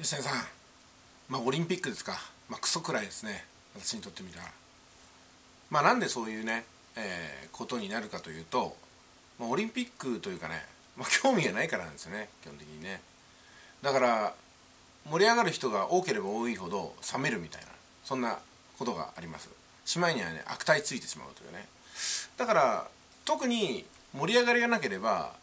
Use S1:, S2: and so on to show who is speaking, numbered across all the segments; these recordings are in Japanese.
S1: 吉谷さん、オリンピックですか、クソくらいですね、私にとってみたら。なんでそういうね、ことになるかというと、オリンピックというかね、興味がないからなんですよね、基本的にね。だから盛り上がる人が多ければ多いほど冷めるみたいな、そんなことがあります。しまいにはね、悪態ついてしまうというね。だから特に盛り上がりがなければ、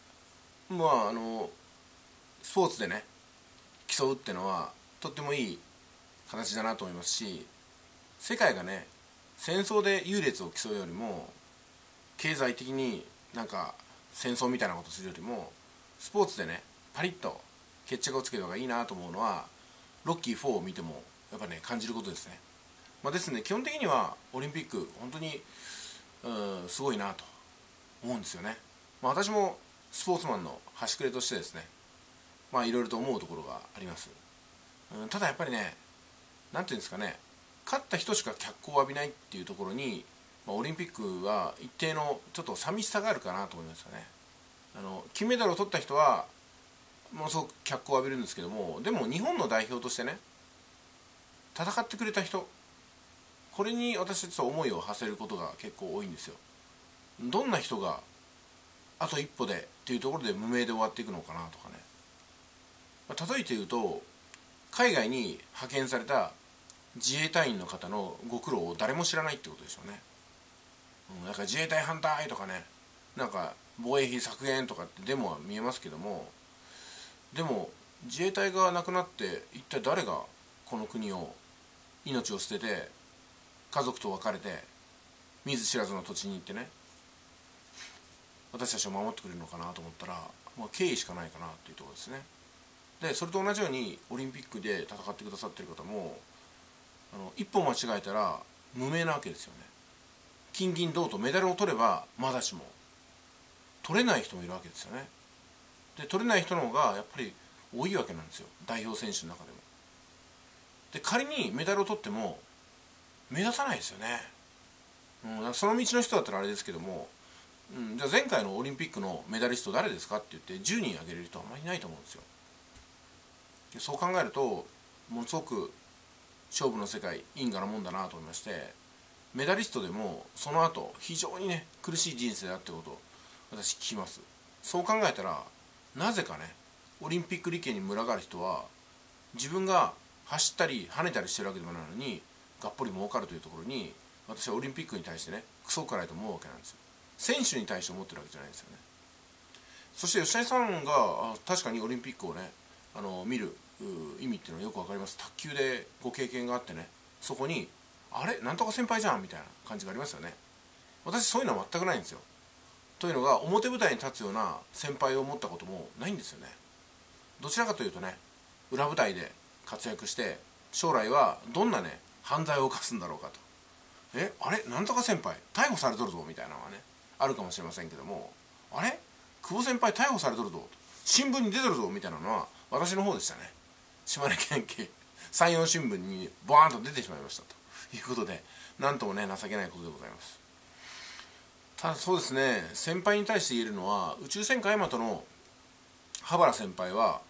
S1: スポーツでね競うってのはとってもいい形だなと思いますし、世界がね戦争で優劣を競うよりも、経済的に戦争みたいなことするよりも、スポーツでねパリッと決着をつけた方がいいなと思うのは、ロッキー4を見てもやっぱね感じることですね。ですので基本的にはオリンピック本当にすごいなと思うんですよね。私もスポーツマンの端くれとしてですね、いろいろと思うところがあります。ただやっぱりね、なんていうんですかね、勝った人しか脚光を浴びないっていうところに、オリンピックは一定のちょっと寂しさがあるかなと思いますよね。金メダルを取った人はものすごく脚光を浴びるんですけども、でも日本の代表としてね戦ってくれた人、これに私は思いを馳せることが結構多いんですよ。どんな人があと一歩でっていうところで無名で終わっていくのかなとかね。例えて言うと、海外に派遣された自衛隊員の方のご苦労を誰も知らないってことですよね。自衛隊反対とかね、防衛費削減とかってデモは見えますけども、でも自衛隊がなくなって一体誰がこの国を命を捨てて家族と別れて見ず知らずの土地に行ってね、私たちを守ってくれるのかなと思ったら、敬意しかないかなっていうところですね。でそれと同じようにオリンピックで戦ってくださってる方も、一歩間違えたら無名なわけですよね。金銀銅とメダルを取ればまだしも、取れない人もいるわけですよね。で取れない人の方がやっぱり多いわけなんですよ、代表選手の中でも。で仮にメダルを取っても目立たないですよね。その道の人だったらあれですけども、じゃあ前回のオリンピックのメダリスト誰ですかって言って10人挙げれる人はあんまりいないと思うんですよ。そう考えるとものすごく勝負の世界因果なもんだなと思いまして、メダリストでもその後非常にね苦しい人生だってことを私聞きます。そう考えたら、なぜかねオリンピック利権に群がる人は、自分が走ったり跳ねたりしてるわけでもないのにがっぽり儲かるというところに、私はオリンピックに対してねクソくらいと思うわけなんですよ。選手に対して思ってるわけじゃないですよね。そして吉谷さんが確かにオリンピックをね見る意味っていうのはよく分かります。卓球でご経験があってね、そこにあれなんとか先輩じゃんみたいな感じがありますよね。私そういうのは全くないんですよ。というのが、表舞台に立つような先輩を持ったこともないんですよね。どちらかというとね、裏舞台で活躍して将来はどんなね犯罪を犯すんだろうかと、あれなんとか先輩逮捕されとるぞみたいなのがねあるかもしれませんけども、あれ久保先輩逮捕されとるぞ、新聞に出てるぞみたいなのは私の方でしたね。島根県警山陽新聞にボーンと出てしまいましたということで、なんともね情けないことでございます。ただそうですね、先輩に対して言えるのは、宇宙戦艦ヤマトの羽原先輩は、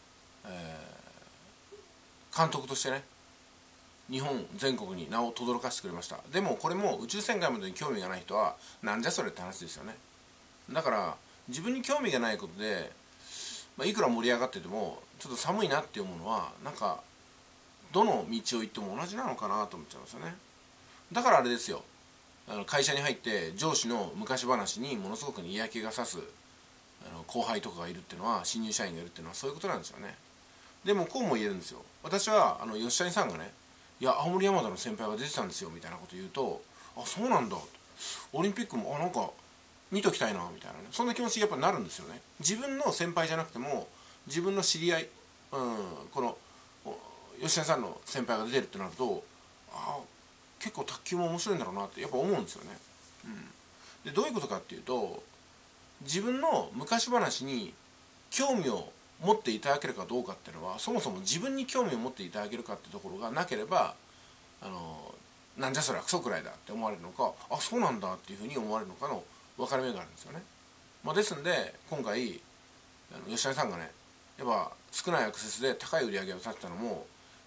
S1: 監督としてね日本全国に名を轟かせてくれました。でもこれも宇宙戦艦ヤマトに興味がない人はなんじゃそれって話ですよね。だから自分に興味がないことで、いくら盛り上がっててもちょっと寒いなって思うのは、どの道を行っても同じなのかなと思っちゃいますよね。だからあれですよ、会社に入って上司の昔話にものすごく嫌気がさす後輩とかがいるっていうのは、新入社員がいるっていうのはそういうことなんですよね。でもこうも言えるんですよ。私は吉谷さんがね、いや青森山田の先輩が出てたんですよみたいなこと言うと、あそうなんだ、オリンピックも見ときたいなみたいなね、そんな気持ちにやっぱなるんですよね。自分の先輩じゃなくても自分の知り合い、この吉谷さんの先輩が出てるってなると、結構卓球も面白いんだろうなってやっぱ思うんですよね。でどういうことかっていうと、自分の昔話に興味を持っていただけるかどうかっていうのは、そもそも自分に興味を持っていただけるかってところがなければ、なんじゃそりゃクソくらいだって思われるのか、あそうなんだっていうふうに思われるのかの分かれ目があるんですよね。ですんで今回吉谷さんがねやっぱ少ないアクセスで高い売り上げを立てたのも、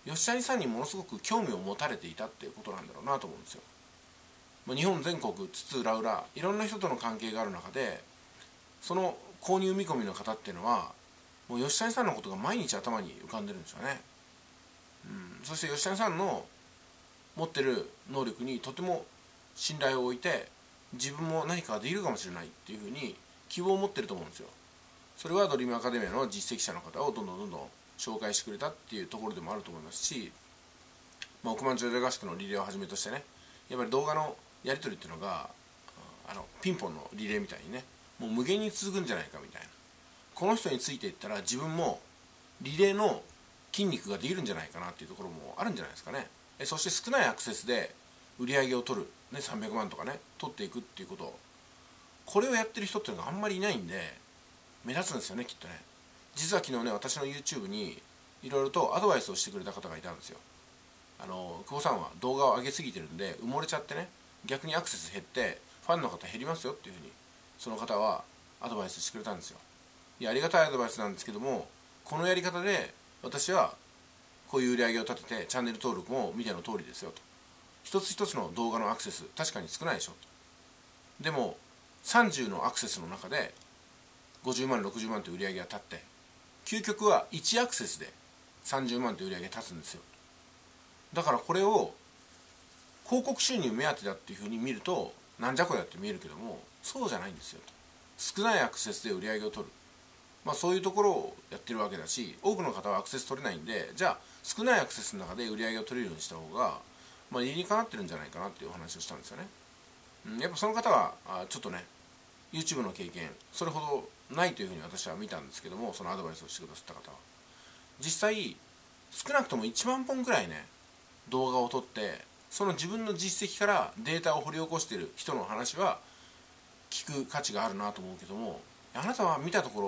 S1: 吉谷さんにものすごく興味を持たれていたっていうことなんだろうなと思うんですよ。日本全国津々浦々いろんな人との関係がある中で、その購入見込みの方っていうのはもう吉谷さんのことが毎日頭に浮かんでるんですよね。そして吉谷さんの持ってる能力にとても信頼を置いて、自分も何かができるかもしれないっていうふうに希望を持ってると思うんですよ。それはドリームアカデミアの実績者の方をどんどん紹介してくれたっていうところでもあると思いますし、億万長者合宿のリレーをはじめとしてね、やっぱり動画のやり取りっていうのがピンポンのリレーみたいにね、もう無限に続くんじゃないかみたいな、この人についていったら自分もリレーの筋肉ができるんじゃないかなっていうところもあるんじゃないですかね。そして少ないアクセスで売り上げを取る、ね、300万とかね取っていくっていうこと、これをやってる人っていうのがあんまりいないんで目立つんですよね、きっとね。実は昨日ね、私の YouTube にいろいろとアドバイスをしてくれた方がいたんですよ。久保さんは動画を上げすぎてるんで埋もれちゃってね、逆にアクセス減ってファンの方減りますよっていうふうにその方はアドバイスしてくれたんですよ。いや、ありがたいアドバイスなんですけども、このやり方で私はこういう売り上げを立ててチャンネル登録も見ての通りですよと、一つ一つの動画のアクセス確かに少ないでしょと、でも30のアクセスの中で50万60万という売り上げが立って、究極は1アクセスで30万という売り上げが立つんですよ。だからこれを広告収入目当てだっていうふうに見るとなんじゃこりゃって見えるけども、そうじゃないんですよと。少ないアクセスで売り上げを取る、そういうところをやってるわけだし、多くの方はアクセス取れないんで、じゃあ少ないアクセスの中で売り上げを取れるようにした方が理にかなってるんじゃないかなっていうお話をしたんですよね。やっぱその方はちょっとね YouTube の経験それほどないというふうに私は見たんですけども、そのアドバイスをしてくださった方は実際少なくとも1万本くらいね動画を撮って、その自分の実績からデータを掘り起こしている人の話は聞く価値があるなと思うけども、あなたは見たところ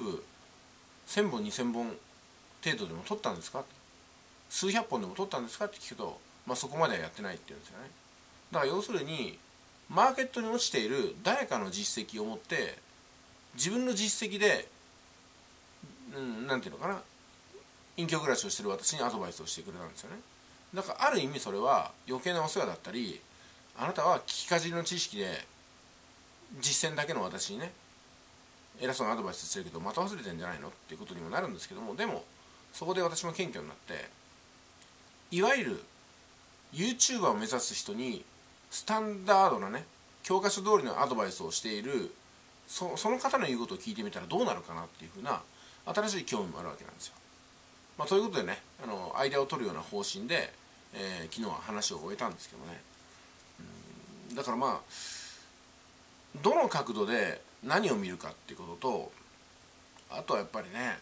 S1: YouTube1000 本2000本程度でも撮ったんですか、数百本でも撮ったんですかって聞くと、そこまではやってないって言うんですよね。だから要するにマーケットに落ちている誰かの実績を持って自分の実績で、なんていうのかな、隠居暮らしをしている私にアドバイスをしてくれたんですよね。だからある意味それは余計なお世話だったり、あなたは聞きかじりの知識で実践だけの私にね偉そうなアドバイスしてるけどまた忘れてんじゃないのっていうことにもなるんですけども、でもそこで私も謙虚になって、いわゆる YouTuber を目指す人にスタンダードなね教科書通りのアドバイスをしているその方の言うことを聞いてみたらどうなるかなっていうふうな新しい興味もあるわけなんですよ。ということでね、間を取るような方針で、昨日は話を終えたんですけどね。だからどの角度で何を見るかっていうことと、あとはやっぱりね、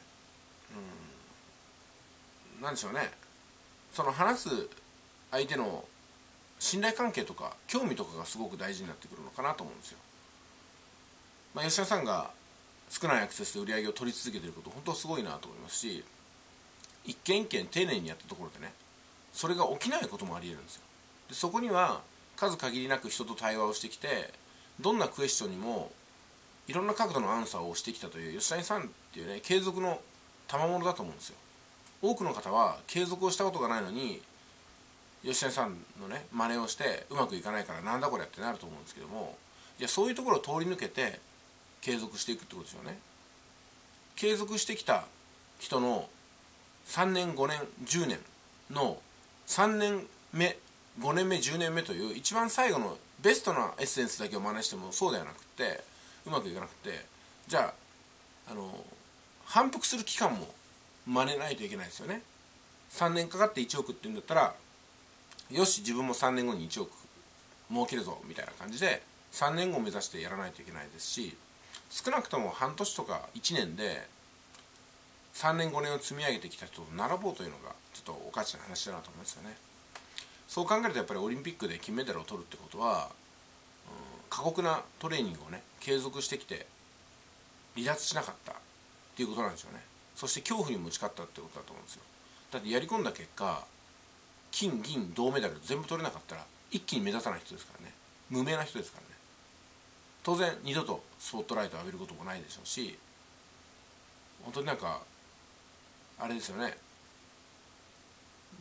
S1: なんでしょうね、その話す相手の信頼関係とか興味とかがすごく大事になってくるのかなと思うんですよ。吉田さんが少ないアクセスで売り上げを取り続けていること本当すごいなと思いますし、一件一件丁寧にやったところでねそれが起きないこともありえるんですよ。でそこには数限りなく人と対話をしてきて、どんなクエスチョンにもいろんな角度のアンサーをしてきたという吉谷さんっていうね継続の賜物だと思うんですよ。多くの方は継続をしたことがないのに吉谷さんのね真似をしてうまくいかないからなんだこれってなると思うんですけども、いやそういうところを通り抜けて継続していくってことですよね。継続してきた人の3年5年10年の3年目5年目10年目という一番最後のベストなエッセンスだけを真似してもそうではなくてうまくいかなくて、じゃあ反復する期間も真似ないといけないですよね。3年かかって1億って言うんだったら、よし自分も3年後に1億儲けるぞみたいな感じで3年後を目指してやらないといけないですし、少なくとも半年とか1年で3年5年を積み上げてきた人と並ぼうというのがちょっとおかしな話だなと思いますよね。そう考えるとやっぱりオリンピックで金メダルを取るってことは、過酷なトレーニングをね継続してきて離脱しなかったっていうことなんですよね。そして恐怖にも打ち勝ったってことだと思うんですよ。だってやり込んだ結果金銀銅メダル全部取れなかったら一気に目立たない人ですからね、無名な人ですからね。当然二度とスポットライトを浴びることもないでしょうし、本当にあれですよね、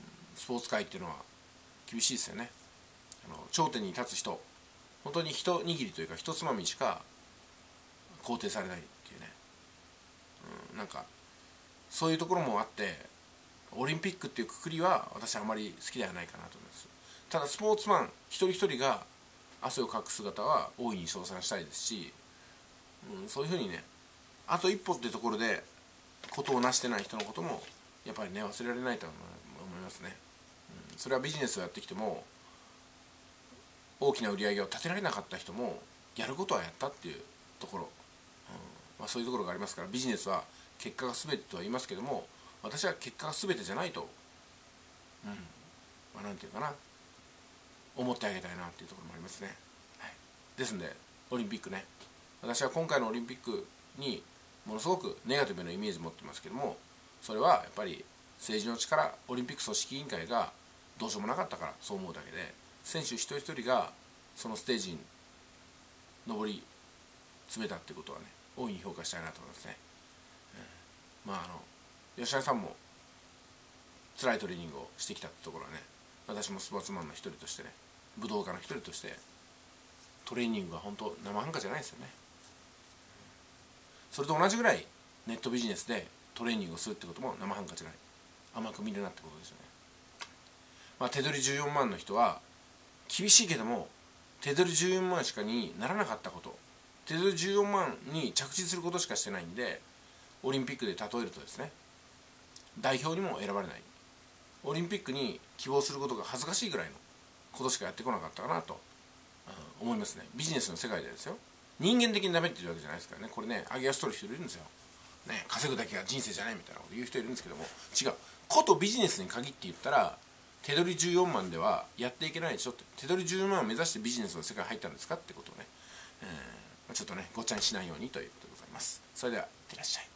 S1: スポーツ界っていうのは厳しいですよね。頂点に立つ人、本当に一握りというか一つまみしか肯定されないっていうね、なんかそういうところもあって、オリンピックっていうくくりは私はあまり好きではないかなと思います。ただスポーツマン一人一人が汗をかく姿は大いに称賛したいですし、そういうふうにね、あと一歩っていうところでことを成してない人のこともやっぱりね、忘れられないと思いますね。それはビジネスをやってきても大きな売り上げを立てられなかった人もやることはやったっていうところ、そういうところがありますから、ビジネスは結果が全てとは言いますけども、私は結果が全てじゃないと、なんていうかな、思ってあげたいなっていうところもありますね。はい、ですんでオリンピックね、私は今回のオリンピックにものすごくネガティブなイメージを持ってますけども、それはやっぱり政治の力、オリンピック組織委員会がどうしようもなかったからそう思うだけで、選手一人一人がそのステージに上り詰めたっていうことはね、大いに評価したいなと思いますね。吉田さんも辛いトレーニングをしてきたってところはね、私もスポーツマンの一人としてね、武道家の一人としてトレーニングは本当生半可じゃないですよね。それと同じぐらいネットビジネスでトレーニングをするってことも生半可じゃない、甘く見るなってことですよね。手取り14万の人は厳しいけども、手取り14万しかにならなかったこと、手取り14万に着地することしかしてないんで、オリンピックで例えるとですね、代表にも選ばれない、オリンピックに希望することが恥ずかしいぐらいのことしかやってこなかったかなと、思いますね。ビジネスの世界でですよ。人間的にダメっていうわけじゃないですからね。これね、上げ足取る人いるんですよ、ね、稼ぐだけが人生じゃないみたいなこと言う人いるんですけども、違う、ことビジネスに限って言ったら手取り14万ではやっていけないでしょって。手取り14万を目指してビジネスの世界に入ったんですかってことをね、ちょっとねごっちゃにしないようにということでございます。それではいってらっしゃい。